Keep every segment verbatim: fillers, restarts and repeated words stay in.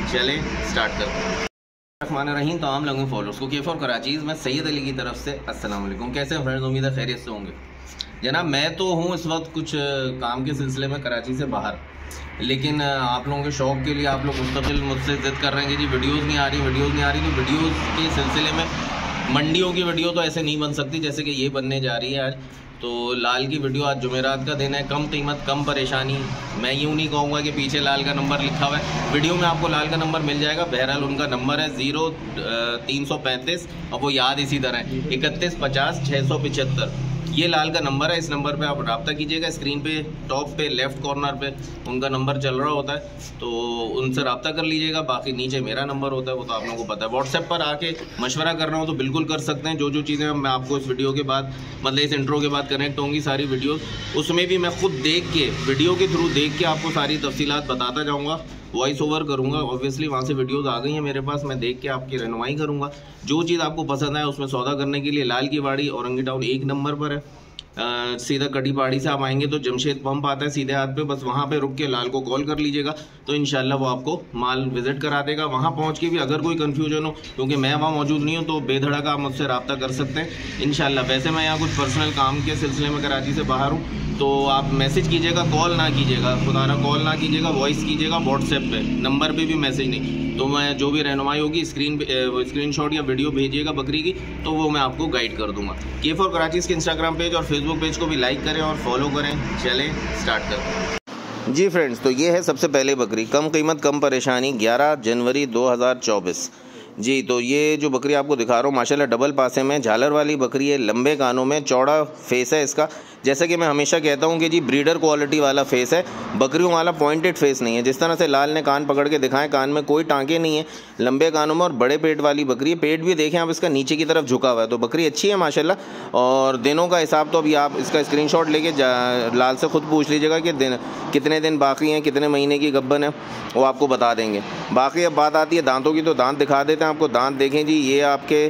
चलें स्टार्ट करते हैं। रहमान रहीम तमाम लोगों फॉलोअर्स को के फॉर कराचीज़ में सैयद अली की तरफ से अस्सलाम वालेकुम। कैसे हैं फ्रेंड्स, उम्मीद है खैरियत से होंगे। जनाब मैं तो हूँ इस वक्त कुछ काम के सिलसिले में कराची से बाहर, लेकिन आप लोगों के शौक़ के लिए आप लोग मुस्तकिल मुझसे ज़िद कर रहे हैं कि जी वीडियोज़ नहीं आ रही वीडियोज़ नहीं आ रही तो वीडियोज़ के सिलसिले में मंडियों की वीडियो तो ऐसे नहीं बन सकती जैसे कि ये बनने जा रही है आज। तो लाल की वीडियो आज जुमेरात का दिन है, कम कीमत कम परेशानी। मैं यूँ नहीं कहूँगा कि पीछे लाल का नंबर लिखा हुआ है, वीडियो में आपको लाल का नंबर मिल जाएगा। बहरहाल उनका नंबर है ज़ीरो तीन सौ पैंतीस और वो याद इसी तरह है इकतीस पचास छः सौ पचहत्तर। ये लाल का नंबर है, इस नंबर पे आप रब्ता कीजिएगा। स्क्रीन पे टॉप पे लेफ़्ट कॉर्नर पे उनका नंबर चल रहा होता है, तो उनसे रब्ता कर लीजिएगा। बाकी नीचे मेरा नंबर होता है, वो तो आप लोगों को पता है। व्हाट्सएप पर आके मशवरा करना हो तो बिल्कुल कर सकते हैं। जो जो चीज़ें मैं आपको इस वीडियो के बाद मतलब इस इंट्रो के बाद कनेक्ट होंगी सारी वीडियोस, उसमें भी मैं खुद देख के वीडियो के थ्रू देख के आपको सारी तफसीलात बताता जाऊँगा। वॉइस ओवर करूँगा, ऑब्वियसली वहाँ से वीडियोस आ गई हैं मेरे पास, मैं देख के आपकी रहनुमाई करूँगा। जो चीज़ आपको पसंद आए उसमें सौदा करने के लिए लाल की वाड़ी औरंगी टाउन एक नंबर पर है। आ, सीधा कटी पहाड़ी से आप आएंगे तो जमशेद पंप आता है सीधे हाथ पे, बस वहाँ पे रुक के लाल को कॉल कर लीजिएगा तो इंशाल्लाह वो आपको माल विज़िट करा देगा। वहाँ पहुँच के भी अगर कोई कन्फ्यूजन हो, क्योंकि मैं वहाँ मौजूद नहीं हूँ, तो बेधड़क आप मुझसे रब्ता कर सकते हैं इंशाल्लाह। वैसे मैं यहाँ कुछ पर्सनल काम के सिलसिले में कराची से बाहर हूँ, तो आप मैसेज कीजिएगा, कॉल ना कीजिएगा, खुदारा कॉल ना कीजिएगा, वॉइस कीजिएगा। व्हाट्सएप पे नंबर पे भी मैसेज नहीं, तो मैं जो भी रहनुमाई होगी स्क्रीन पे स्क्रीनशॉट या वीडियो भेजिएगा बकरी की, तो वो मैं आपको गाइड कर दूंगा। के फॉर कराचीज़ के इंस्टाग्राम पेज और फेसबुक पेज को भी लाइक करें और फॉलो करें। चलें स्टार्ट करते हैं जी फ्रेंड्स। तो ये है सबसे पहले बकरी, कम कीमत कम परेशानी, ग्यारह जनवरी दो हज़ार चौबीस जी। तो ये जो बकरी आपको दिखा रहा हूँ माशाल्लाह डबल पासे में झालर वाली बकरी है, लंबे कानों में, चौड़ा फेस है इसका। जैसे कि मैं हमेशा कहता हूँ कि जी ब्रीडर क्वालिटी वाला फेस है, बकरियों वाला पॉइंटेड फेस नहीं है। जिस तरह से लाल ने कान पकड़ के दिखाएं, कान में कोई टांके नहीं है, लंबे कानों में और बड़े पेट वाली बकरी है। पेट भी देखें आप इसका नीचे की तरफ झुका हुआ है, तो बकरी अच्छी है माशाल्लाह। और दिनों का हिसाब तो अभी आप इसका स्क्रीनशॉट लेके लाल से ख़ुद पूछ लीजिएगा कि दिन कितने दिन बाकी हैं, कितने महीने की गब्बन है, वो आपको बता देंगे। बाकी अब बात आती है दांतों की, तो दांत दिखा देते हैं आपको। दांत देखें जी, ये आपके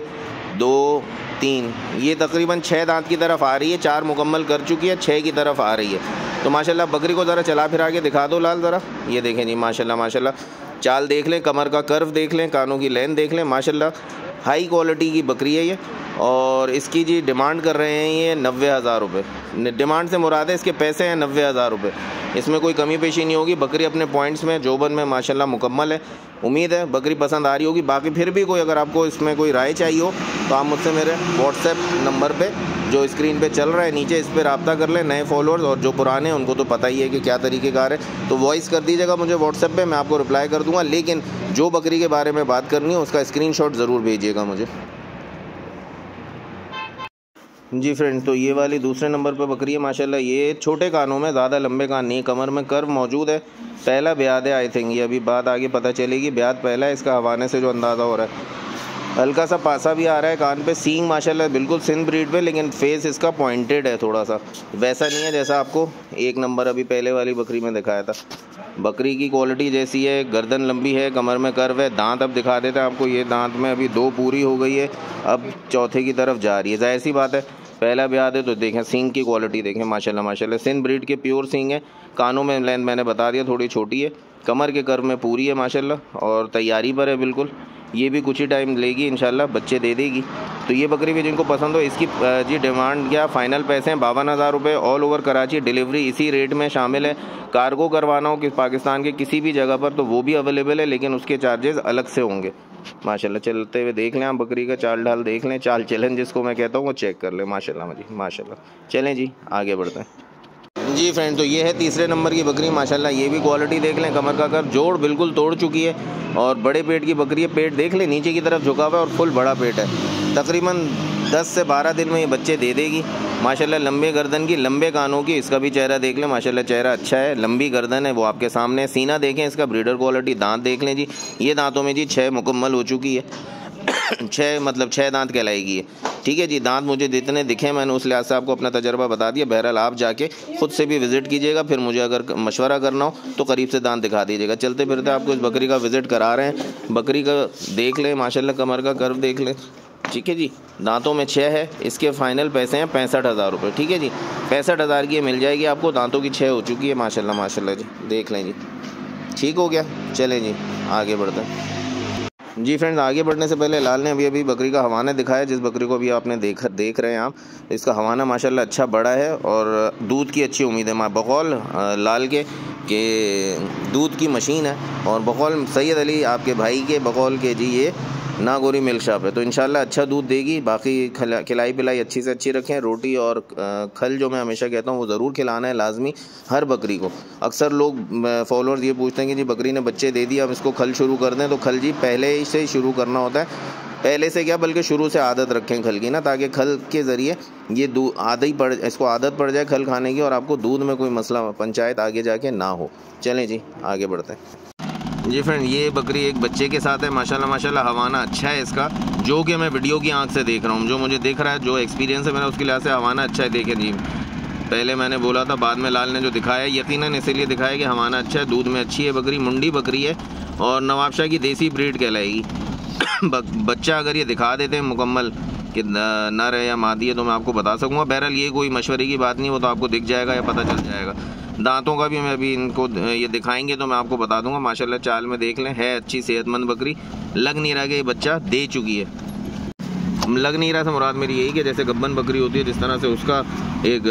दो तीन, ये तकरीबन छः दांत की तरफ आ रही है, चार मुकम्मल कर चुकी है, छः की तरफ आ रही है। तो माशाल्लाह बकरी को ज़रा चला फिरा के दिखा दो लाल ज़रा। ये देखें जी माशाल्लाह माशाल्लाह, चाल देख लें, कमर का कर्व देख लें, कानों की लेंथ देख लें, माशाल्लाह हाई क्वालिटी की बकरी है ये। और इसकी जी डिमांड कर रहे हैं ये नब्बे हज़ार रुपये। डिमांड से मुराद है इसके पैसे हैं नब्बे हज़ार रुपये। इसमें कोई कमी पेशी नहीं होगी। बकरी अपने पॉइंट्स में जोबन में माशाल्लाह मुकम्मल है। उम्मीद है बकरी पसंद आ रही होगी। बाकी फिर भी कोई अगर आपको इसमें कोई राय चाहिए हो तो आप मुझसे मेरे व्हाट्सएप नंबर पे जो स्क्रीन पे चल रहा है नीचे, इस पर रब्ता कर लें। नए फॉलोअर्स और जो पुराने उनको तो पता ही है कि क्या तरीक़ेकार है, तो वॉइस कर दीजिएगा मुझे व्हाट्सएप पे, मैं आपको रिप्लाई कर दूँगा। लेकिन जो बकरी के बारे में बात करनी है उसका स्क्रीनशॉट ज़रूर भेजिएगा मुझे जी फ्रेंड्स। तो ये वाली दूसरे नंबर पर बकरी है माशाल्लाह। ये छोटे कानों में, ज़्यादा लंबे कान नहीं, कमर में कर्व मौजूद है। पहला ब्याद है आई थिंक, ये अभी बात आगे पता चलेगी। ब्याद पहला है, इसका हवाने से जो अंदाज़ा हो रहा है। हल्का सा पासा भी आ रहा है कान पे। सींग माशाल्लाह बिल्कुल सिंध ब्रीड पे, लेकिन फेस इसका पॉइंटेड है, थोड़ा सा वैसा नहीं है जैसा आपको एक नंबर अभी पहले वाली बकरी में दिखाया था। बकरी की क्वालिटी जैसी है, गर्दन लंबी है, कमर में कर्व है। दांत अब दिखा देते हैं आपको। ये दांत में अभी दो पूरी हो गई है, अब चौथे की तरफ जा रही है। जाहिर सी बात है पहला ब्याद है, तो देखें सींग की क्वालिटी देखें माशाल्लाह माशाल्लाह। सिंध ब्रीड के प्योर सींग है। कानों में लेंथ मैंने बता दिया थोड़ी छोटी है, कमर के कर्व में पूरी है माशाल्लाह, और तैयारी पर है बिल्कुल। ये भी कुछ ही टाइम लेगी इंशाल्लाह, बच्चे दे देगी। तो ये बकरी भी जिनको पसंद हो, इसकी जी डिमांड क्या फ़ाइनल पैसे हैं बावन हज़ार रुपये। ऑल ओवर कराची डिलीवरी इसी रेट में शामिल है। कार्गो करवाना हो कि पाकिस्तान के किसी भी जगह पर तो वो भी अवेलेबल है, लेकिन उसके चार्जेस अलग से होंगे माशाल्लाह। चलते हुए देख लें आप, बकरी का चाल ढाल देख लें, चाल चलन जिसको मैं कहता हूँ वो चेक कर लें माशाल्लाह जी माशाल्लाह। चलें जी आगे बढ़ते हैं जी फ्रेंड। तो ये है तीसरे नंबर की बकरी माशाल्लाह। ये भी क्वालिटी देख लें, कमर का कर जोड़ बिल्कुल तोड़ चुकी है और बड़े पेट की बकरी है। पेट देख लें नीचे की तरफ झुका हुआ है और फुल बड़ा पेट है। तकरीबन दस से बारह दिन में ये बच्चे दे देगी माशाल्लाह। लंबे गर्दन की, लंबे कानों की, इसका भी चेहरा देख लें माशाल्लाह, चेहरा अच्छा है, लंबी गर्दन है वो आपके सामने। सीना देखें इसका, ब्रीडर क्वालिटी। दांत देख लें जी, ये दांतों में जी छः मुकम्मल हो चुकी है। छः मतलब छः दांत कहलाएगी ये, ठीक है जी। दांत मुझे जितने दिखे मैंने उस लिहाज से आपको अपना तजर्बा बता दिया। बहरहाल आप जाके खुद से भी विज़िट कीजिएगा, फिर मुझे अगर मशवरा करना हो तो करीब से दांत दिखा दीजिएगा। चलते फिरते आपको इस बकरी का विज़िट करा रहे हैं। बकरी का देख लें माशाल्लाह, कमर का कर्व देख लें, ठीक है जी। दांतों में छः है। इसके फ़ाइनल पैसे हैं पैंसठ हज़ार रुपये, ठीक है जी। पैंसठ हज़ार की मिल जाएगी आपको। दांतों की छः हो चुकी है माशाल्लाह माशाल्लाह जी, देख लें जी। ठीक हो गया। चलें जी आगे बढ़ते हैं। जी फ्रेंड्स, आगे बढ़ने से पहले लाल ने अभी अभी बकरी का हवाना दिखाया, जिस बकरी को भी आपने देख देख रहे हैं आप। इसका हवाना माशाल्लाह अच्छा बड़ा है और दूध की अच्छी उम्मीद है। माँ बकौल लाल के के दूध की मशीन है और बकौल सैयद अली आपके भाई के बकौल के जी ये नागौरी मिल्क शॉप है, तो इंशाल्लाह अच्छा दूध देगी। बाकी खिलाई पिलाई अच्छी से अच्छी रखें। रोटी और खल जो मैं हमेशा कहता हूँ वो ज़रूर खिलाना है लाजमी हर बकरी को। अक्सर लोग फॉलोअर्स ये पूछते हैं कि जी बकरी ने बच्चे दे दिए अब इसको खल शुरू कर दें, तो खल जी पहले से ही शुरू करना होता है। पहले से क्या बल्कि शुरू से आदत रखें खल की ना, ताकि खल के ज़रिए ये दूध आदत ही पड़ इसको आदत पड़ जाए खल खाने की और आपको दूध में कोई मसला पंचायत आगे जाके ना हो। चलें जी आगे बढ़ते हैं। जी फ्रेंड, ये बकरी एक बच्चे के साथ है। माशाल्लाह माशाल्लाह हवाना अच्छा है इसका, जो कि मैं वीडियो की आंख से देख रहा हूँ। जो मुझे दिख रहा है, जो एक्सपीरियंस है मेरा, उसके लिहाज से हवाना अच्छा है। देखें जी, पहले मैंने बोला था, बाद में लाल ने जो दिखाया यकीनन इसीलिए दिखाया कि हवाना अच्छा है, दूध में अच्छी है बकरी। मुंडी बकरी है और नवाबशाह की देसी ब्रीड कहलाएगी। बच्चा अगर ये दिखा देते हैं मुकम्मल कि नर है या मादी है तो मैं आपको बता सकूँगा। बहरहाल ये कोई मशवरे की बात नहीं, वो तो आपको दिख जाएगा या पता चल जाएगा। दांतों का भी मैं अभी इनको ये दिखाएंगे तो मैं आपको बता दूंगा। माशाल्लाह चाल में देख लें, है अच्छी सेहतमंद बकरी। लग नहीं रहा कि ये बच्चा दे चुकी है। लग नहीं रहा था मुराद मेरी यही कि जैसे गब्बन बकरी होती है जिस तरह से उसका एक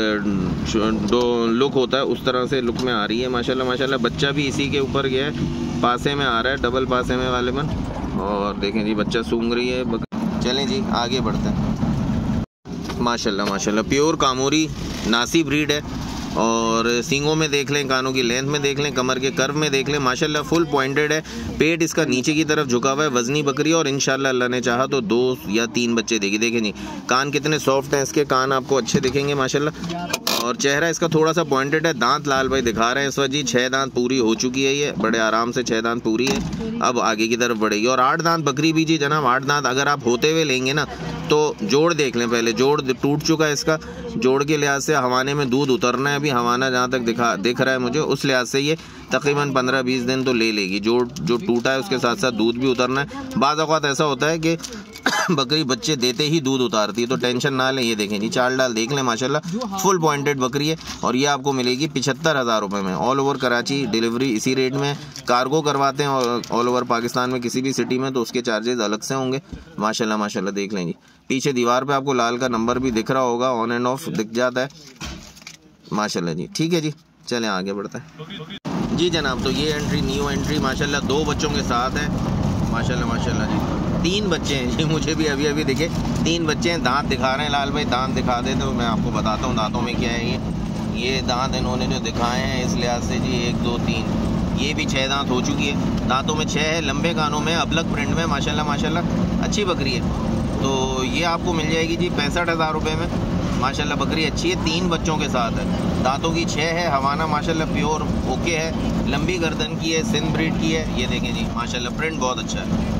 दो लुक होता है उस तरह से लुक में आ रही है। माशाल्लाह माशाल्लाह बच्चा भी इसी के ऊपर गया है, पासे में आ रहा है, डबल पासे में वाले बन। और देखें जी बच्चा सूंघ रही है बकरी। चलें जी आगे बढ़ते हैं। माशाल्लाह माशाल्लाह प्योर कामोरी नासी ब्रीड है और सींगों में देख लें, कानों की लेंथ में देख लें, कमर के कर्व में देख लें, माशाल्लाह फुल पॉइंटेड है। पेट इसका नीचे की तरफ झुका हुआ है, वजनी बकरी और इंशाल्लाह अल्लाह ने चाहा तो दो या तीन बच्चे देगी। देखें जी कान कितने सॉफ्ट हैं इसके, कान आपको अच्छे दिखेंगे माशाल्लाह। और चेहरा इसका थोड़ा सा पॉइंटेड है। दांत लाल भाई दिखा रहे हैं इस वक्त जी, छः दांत पूरी हो चुकी है, ये बड़े आराम से छः दांत पूरी है, अब आगे की तरफ बढ़ेगी। और आठ दांत बकरी भी जी जनाब, आठ दांत अगर आप होते हुए लेंगे ना तो जोड़ देख लें, पहले जोड़ टूट चुका है इसका। जोड़ के लिहाज से हवाने में दूध उतरना है अभी, हवाना जहाँ तक दिखा दिख रहा है मुझे उस लिहाज से ये तकरीबन पंद्रह बीस दिन तो ले लेगी। जोड़ जो टूटा है उसके साथ साथ दूध भी उतरना है। बाज़ औक़ात ऐसा होता है कि बकरी बच्चे देते ही दूध उतारती है, तो टेंशन ना लें। ये देखें जी चाल डाल देख लें, माशाल्लाह फुल पॉइंटेड बकरी है और ये आपको मिलेगी पिछहत्तर हज़ार रुपये में। ऑल ओवर कराची डिलीवरी इसी रेट में। कार्गो करवाते हैं और ऑल ओवर पाकिस्तान में किसी भी सिटी में तो उसके चार्जेस अलग से होंगे। माशाल्लाह माशाल्लाह देख लें जी, पीछे दीवार पे आपको लाल का नंबर भी दिख रहा होगा, ऑन एंड ऑफ दिख जाता है माशाल्लाह जी। ठीक है जी चलें आगे बढ़ते हैं। जी जनाब, तो ये एंट्री न्यू एंट्री माशाल्लाह दो बच्चों के साथ है। माशाल्लाह माशाल्लाह जी तीन बच्चे हैं जी, मुझे भी अभी अभी दिखे तीन बच्चे हैं। दांत दिखा रहे हैं लाल भाई, दांत दिखा दे तो मैं आपको बताता हूँ दांतों में क्या है। ये ये दांत इन्होंने जो दिखाए हैं इस लिहाज से जी एक दो तीन, ये भी छः दांत हो चुकी है। दांतों में छः है, लंबे कानों में, अबलग प्रिंट में, माशाल्लाह माशाल्लाह अच्छी बकरी है। तो ये आपको मिल जाएगी जी पैंसठ हज़ार रुपये में। माशाल्लाह बकरी अच्छी है, तीन बच्चों के साथ है, दांतों की छः है, हवाना माशाल्लाह प्योर ओके है, लंबी गर्दन की है, सिंध ब्रीड की है। ये देखें जी माशाल्लाह प्रिंट बहुत अच्छा है।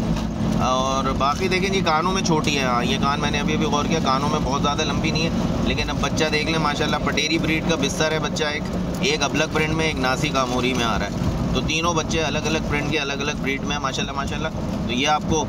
और बाकी देखें जी कानों में छोटी है। हाँ ये कान मैंने अभी अभी गौर किया, कानों में बहुत ज़्यादा लंबी नहीं है, लेकिन अब बच्चा देख लें माशाल्लाह पटेरी ब्रीड का बिस्तर है बच्चा। एक एक अबलग प्रिंट में, एक नासी कामोरी में आ रहा है, तो तीनों बच्चे अलग अलग प्रिंट के अलग अलग ब्रीड में है माशाल्लाह माशाल्लाह। तो ये आपको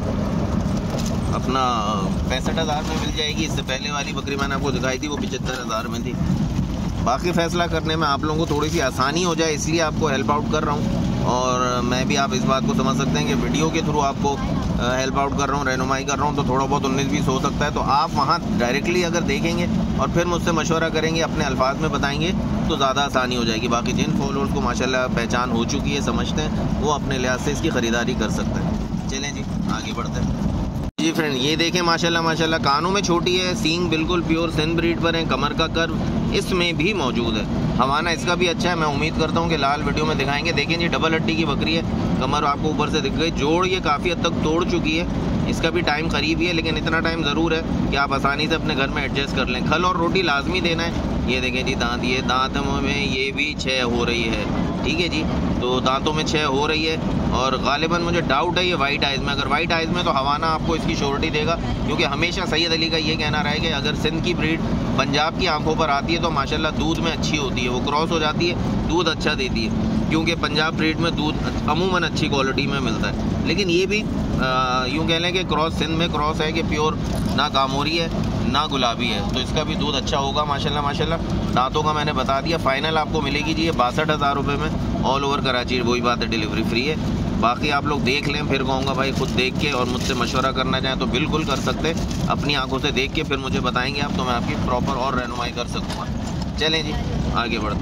अपना पैंसठ हज़ार में मिल जाएगी। इससे पहले वाली बकरी मैंने आपको दिखाई थी वो पचहत्तर हज़ार में थी। बाकी फ़ैसला करने में आप लोगों को थोड़ी सी आसानी हो जाए इसलिए आपको हेल्प आउट कर रहा हूँ, और मैं भी आप इस बात को समझ सकते हैं कि वीडियो के थ्रू आपको हेल्प आउट कर रहा हूँ, रहनुमाई कर रहा हूँ, तो थोड़ा बहुत उन्नीस बीस हो सकता है। तो आप वहाँ डायरेक्टली अगर देखेंगे और फिर मुझसे मशवरा करेंगे, अपने अल्फाज में बताएंगे तो ज़्यादा आसानी हो जाएगी। बाकी जिन फॉलोअर्स को माशाल्लाह पहचान हो चुकी है, समझते हैं, वो अपने लिहाज से इसकी ख़रीदारी कर सकते हैं। चलें जी आगे बढ़ते हैं। जी फ्रेंड ये देखें माशाल्लाह माशाल्लाह कानों में छोटी है, सींग बिल्कुल प्योर सिंध ब्रीड पर है, कमर का कर्व इसमें भी मौजूद है, हवाना इसका भी अच्छा है। मैं उम्मीद करता हूँ कि लाल वीडियो में दिखाएंगे। देखें जी डबल हड्डी की बकरी है, कमर आपको ऊपर से दिख गई, जोड़ ये काफ़ी हद तक तोड़ चुकी है, इसका भी टाइम करीब ही है, लेकिन इतना टाइम ज़रूर है कि आप आसानी से अपने घर में एडजस्ट कर लें। खल और रोटी लाजमी देना है। ये देखें जी दांत, ये दांत में ये भी छः हो रही है, ठीक है जी, तो दांतों में छः हो रही है। और गालिबन मुझे डाउट है ये वाइट आइज़ में, अगर वाइट आइज़ में तो हवाना आपको इसकी श्योरिटी देगा, क्योंकि हमेशा सैयद अली का ये कहना रहा है कि अगर सिंध की ब्रीड पंजाब की आंखों पर आती है तो माशाल्लाह दूध में अच्छी होती है, वो क्रॉस हो जाती है, दूध अच्छा देती है। क्योंकि पंजाब ब्रीड में दूध अमूमन अच्छी क्वालिटी में मिलता है। लेकिन ये भी यूँ कह लें कि क्रॉस सिंध में क्रॉस है कि प्योर ना कामोरी है ना गुलाबी है, तो इसका भी दूध अच्छा होगा माशाल्लाह माशाल्लाह। दांतों का मैंने बता दिया, फाइनल आपको मिलेगी जी ये बासठ हज़ार रुपये में, ऑल ओवर कराची। वही बात है, डिलीवरी फ्री है। बाकी आप लोग देख लें, फिर कहूँगा भाई खुद देख के और मुझसे मशवरा करना चाहें तो बिल्कुल कर सकते, अपनी आंखों से देख के फिर मुझे बताएंगे आप, तो मैं आपकी प्रॉपर और रहनुमाई कर सकूँगा। चलें जी आगे बढ़ता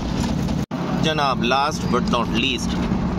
है जनाब। Last but not least,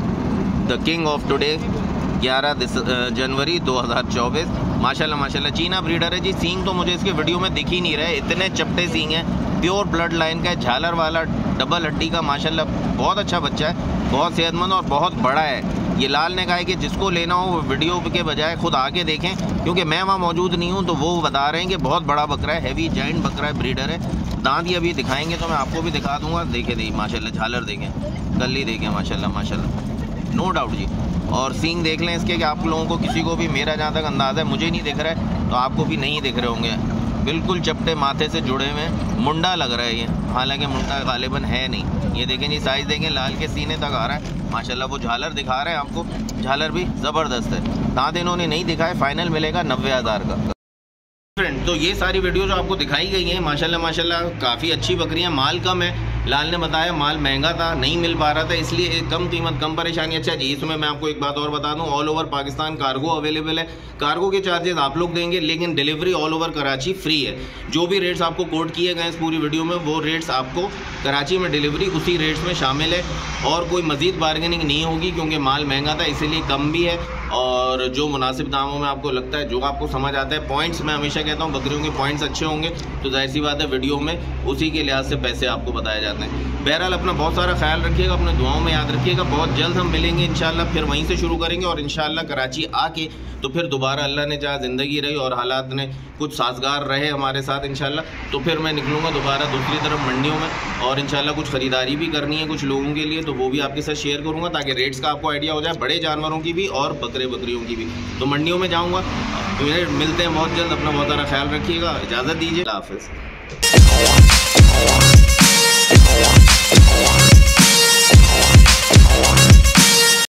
the king of today, ग्यारह जनवरी दो हज़ार चौबीस। माशाल्लाह माशाल्लाह चीना ब्रीडर है जी। सींग तो मुझे इसके वीडियो में दिख ही नहीं रहे, इतने चपटे सींग हैं, प्योर ब्लड लाइन का है, झालर वाला डबल हड्डी का माशाल्लाह बहुत अच्छा बच्चा है, बहुत सेहतमंद और बहुत बड़ा है। ये लाल ने कहा है कि जिसको लेना हो वो वीडियो के बजाय खुद आके देखें, क्योंकि मैं वहाँ मौजूद नहीं हूँ, तो वो बता रहे हैं कि बहुत बड़ा बकरा है, हैवी जाइंट बकरा है, ब्रीडर है। दांत ये अभी दिखाएंगे तो मैं आपको भी दिखा दूंगा। देखे देखिए माशाल्लाह, झालर देखें, गली देखें माशाल्लाह माशाल्लाह, नो डाउट जी। और सींग देख लें इसके कि आप लोगों को किसी को भी, मेरा जहाँ तक अंदाज़ा है, मुझे नहीं दिख रहा है तो आपको भी नहीं दिख रहे होंगे, बिल्कुल चपटे माथे से जुड़े हुए, मुंडा लग रहा है ये, हालांकि मुंडा गालिबन है नहीं। ये देखें जी, साइज़ देखें, लाल के सीने तक आ रहा है माशाल्लाह। वो झालर दिखा रहे हैं आपको, झालर भी ज़बरदस्त है। दांत इन्होंने नहीं दिखाए, फाइनल मिलेगा नब्बे हज़ार का। फ्रेंड, तो ये सारी वीडियो जो आपको दिखाई गई हैं माशाल्लाह माशाल्लाह काफ़ी अच्छी बकरियां, माल कम है। लाल ने बताया माल महंगा था, नहीं मिल पा रहा था, इसलिए कम कीमत कम परेशानी। अच्छा जी, इसमें मैं आपको एक बात और बता दूं, all over Pakistan cargo available है। कार्गो के चार्जेस आप लोग देंगे, लेकिन delivery all over Karachi free है। जो भी रेट्स आपको कोट किए गए इस पूरी वीडियो में, वो रेट्स आपको कराची में डिलीवरी उसी रेट्स में शामिल है, और कोई मज़ीद बार्गेनिंग नहीं होगी, क्योंकि माल महंगा था इसीलिए कम भी है। और जो मुनासिब दामों में आपको लगता है, जो आपको समझ आता है, पॉइंट्स मैं हमेशा कहता हूँ बकरियों के पॉइंट्स अच्छे होंगे तो जाहिर सी बात है वीडियो में उसी के लिहाज से पैसे आपको बताए जाते हैं। बहरहाल अपना बहुत सारा ख्याल रखिएगा, अपने दुआओं में याद रखिएगा। बहुत जल्द हम मिलेंगे इंशाल्लाह, फिर वहीं से शुरू करेंगे, और इंशाल्लाह कराची आके तो फिर दोबारा अल्लाह ने चाहा ज़िंदगी रही और हालात ने कुछ साजगार रहे हमारे साथ इंशाल्लाह, तो फिर मैं निकलूँगा दोबारा दूसरी तरफ मंडियों में, और इंशाल्लाह कुछ ख़रीदारी भी करनी है कुछ लोगों के लिए, तो वो भी आपके साथ शेयर करूँगा ताकि रेट्स का आपको आइडिया हो जाए, बड़े जानवरों की भी और बकरे बकरियों की भी। तो मंडियों में जाऊँगा, तो मिलते हैं बहुत जल्द। अपना बहुत सारा ख्याल रखिएगा, इजाज़त दीजिए, अल्लाह हाफ़िज़।